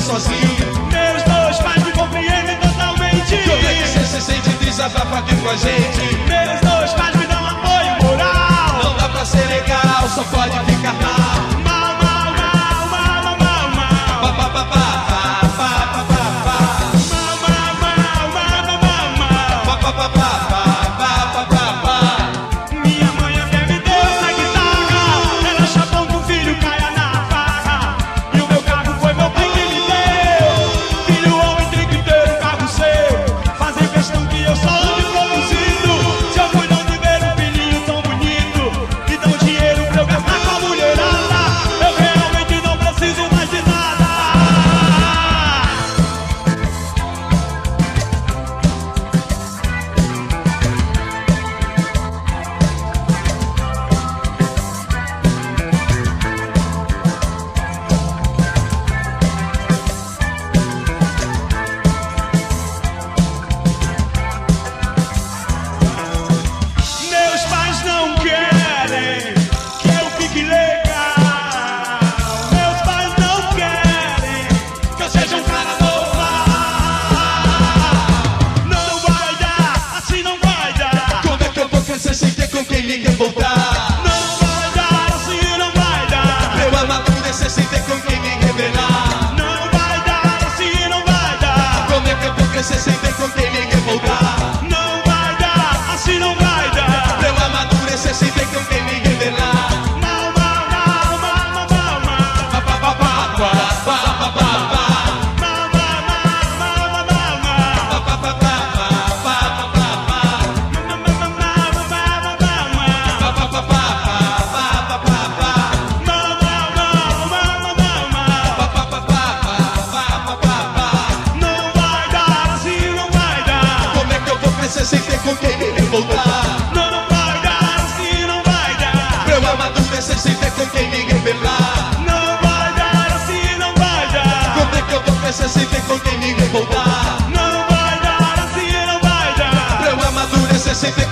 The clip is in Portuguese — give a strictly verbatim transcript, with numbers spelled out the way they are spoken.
sozinho. Meus dois pais me compreendem totalmente. Como é que você se sente? Desabafa aqui com a gente. Meus dois pais me dão apoio moral. Não dá pra ser legal, só pode ficar mal. Mal, mal, mal, mal, mal, mal. Pa, pa, pa, pa, pa, pa, pa, pa. Mal, mal, mal, mal, mal, mal. Pa, pa, pa, pa, pa, pa, pa, pa. Minha mãe até me deu na guitarra. Ela chapão que o filho caia na farra. E o meu carro foi meu pai que me deu. Filho, homem tem que ter um carro seu. Fazer questão que eu só ande produzindo. Se eu fui não de ver um filhinho tão bonito e dão dinheiro pra eu gastar com a mulherada, eu realmente não preciso mais de nada. Meus pais não querem que eu fique legal. Meus pais não querem que eu seja um cara normal. Não vai dar, assim não vai dar. Como é que eu vou crescer sem ter com quem ninguém voltar? Não vai dar, assim não vai dar. Eu amadurecer sem ter com quem me revelar. Não vai dar, assim não vai dar. Como é que eu vou crescer sem ter com quem ninguém voltar? Não vai dar, assim não vai dar. Eu amadurecer sem ter com quem me revelar. Mal, mal, mal, mal, mal, mal. Pa, pa, pa, pa, pa, pa, pa, pa, pa. Mal, mal, mal, mal, mal, mal. Pa, pa, pa, pa, pa, pa, pa, pa. Pa, pa, pa, pa, pa, pa, pa, pa. Pa, pa, pa, pa, pa, pa. Não vai dar, assim não vai dar. Como é que eu vou crescer sem ter com quem ninguém voltar? Não vai dar, assim não vai dar. Eu amadurecer sem ter com quem me revelar. Não vai dar, assim não vai dar. Como é que eu vou crescer sem ter com quem ninguém voltar? Não vai dar, assim não vai dar. Eu amadurecer sem ter